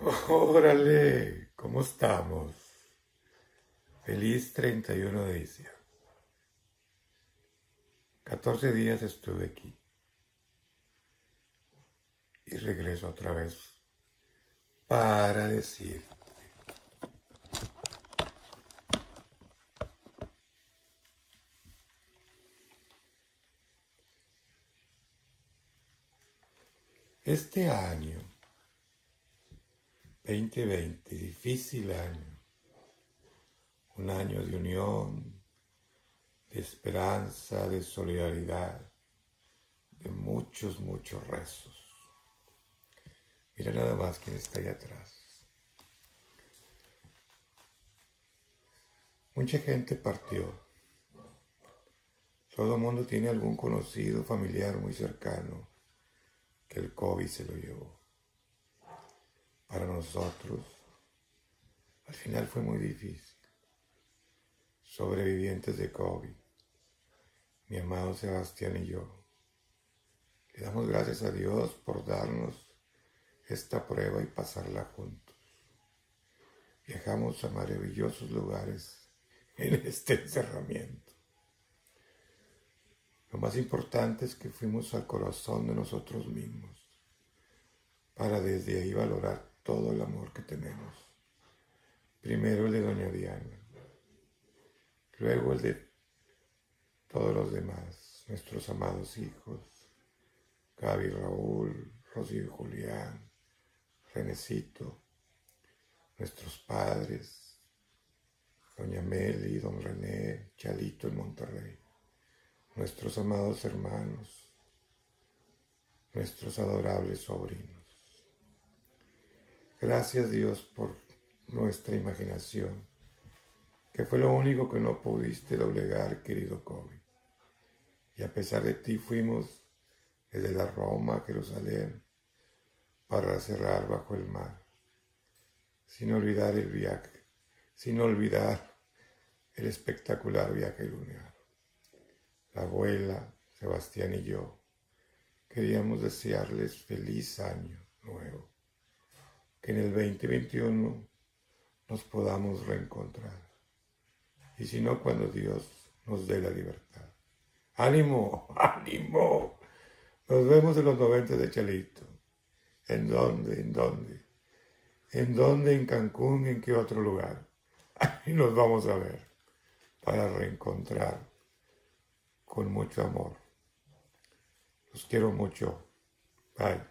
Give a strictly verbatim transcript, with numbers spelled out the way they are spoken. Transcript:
Órale, ¿cómo estamos? Feliz treinta y uno de diciembre. catorce días estuve aquí. Y regreso otra vez para decir este año veinte veinte, difícil año, un año de unión, de esperanza, de solidaridad, de muchos, muchos rezos. Mira nada más quién está ahí atrás. Mucha gente partió. Todo el mundo tiene algún conocido, familiar muy cercano que el COVID se lo llevó. Para nosotros, al final fue muy difícil. Sobrevivientes de COVID, mi amado Sebastián y yo, le damos gracias a Dios por darnos esta prueba y pasarla juntos. Viajamos a maravillosos lugares en este encerramiento. Lo más importante es que fuimos al corazón de nosotros mismos, para desde ahí valorar todo el amor que tenemos. Primero el de doña Diana, luego el de todos los demás, nuestros amados hijos, Gaby, Raúl, Rocío y Julián, Renecito, nuestros padres, doña Meli, don René, Chalito en Monterrey, nuestros amados hermanos, nuestros adorables sobrinos. Gracias Dios por nuestra imaginación, que fue lo único que no pudiste doblegar, querido COVID. Y a pesar de ti fuimos desde la Roma a Jerusalén para cerrar bajo el mar, sin olvidar el viaje, sin olvidar el espectacular viaje lunar. La abuela, Sebastián y yo queríamos desearles feliz año nuevo, que en el veinte veintiuno nos podamos reencontrar. Y si no, cuando Dios nos dé la libertad. ¡Ánimo! ¡Ánimo! Nos vemos en los noventa de Chalito. ¿En dónde? ¿En dónde? ¿En dónde? ¿En Cancún? ¿En qué otro lugar? Ahí nos vamos a ver para reencontrar con mucho amor. Los quiero mucho. Bye.